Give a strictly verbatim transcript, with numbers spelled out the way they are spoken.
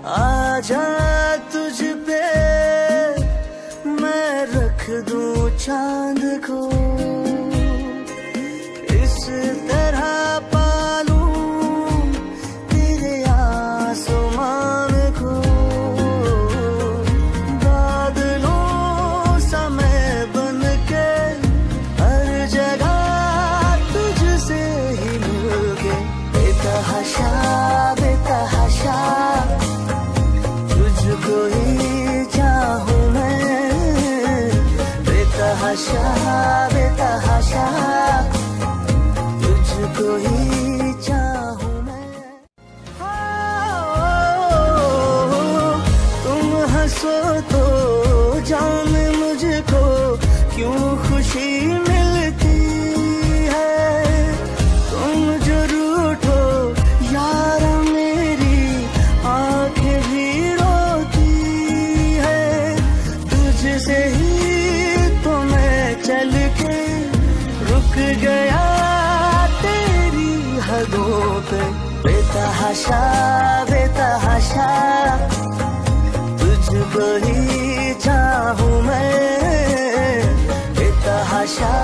आजा तुझ पे मैं रख दूं चांद को, इस तरह पालूं तेरे आसमान को। बादलों सा मैं बन के हर जगह तुझसे ही मिलके, बेतहाशा बेतहाशा तुझको ही चाहूं मैं, बेतहाशा बेतहाशा तुझको ही चाहूं मैं। तुम हंसो तो जान मुझको क्यों खुशी मिलती है, तुम जो रूठो यारा मेरी आंखें भी रोती है। तुझसे ही तो मैं चल के रुक गया तेरी हदों पे, बेतहाशा बेतहाशा तुझको ही चाहूं मैं, बेतहाशा